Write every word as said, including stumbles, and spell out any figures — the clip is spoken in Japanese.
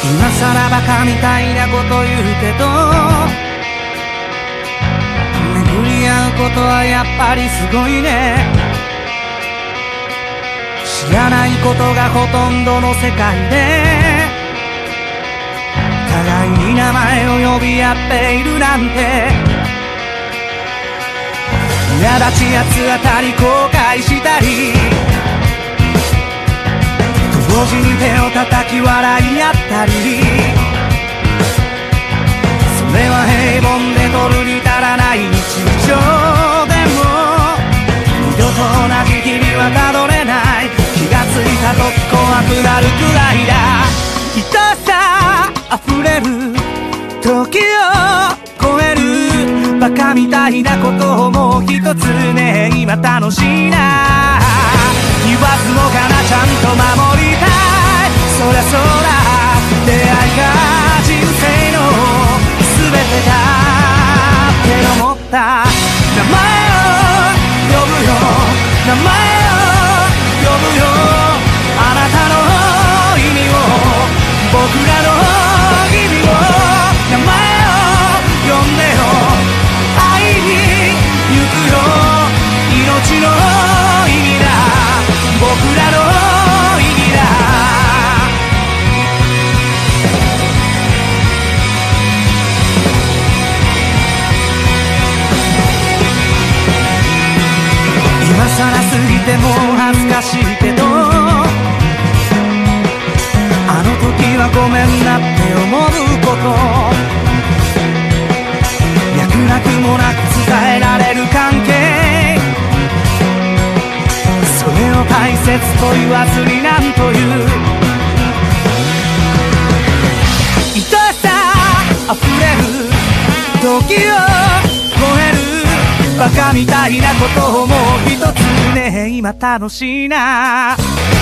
今さらバカみたいなこと言うけど、巡り合うことはやっぱりすごいね。知らないことがほとんどの世界で、互いに名前を呼び合っているなんて。苛立ち八つ当たり後悔したり、同時に手を叩き笑い合ったり、それは平凡で取るに足らない日常でも、二度と同じ日々はたどれない。気がついた時怖くなるくらいだ。愛さあふれる時を超えるバカみたいなことをもう一つね。今楽しいな、言わずもがなちゃんと守りたい。そりゃそうだ、出会いが人生の全てだって思った。名前を呼ぶよ、名前を呼ぶよ、あなたの意味を、僕らの意味を。名前を呼んでよ、会いに行くよ、命の意味だ、僕らの意味だ。今さら過ぎてもう恥ずかしいけど、あの時はごめんなって思うこと、脈絡もなく伝えられる関係、それを大切と言わずになんという。愛さあふれる時を超えるバカみたいなことをもう一つね。今楽しいな。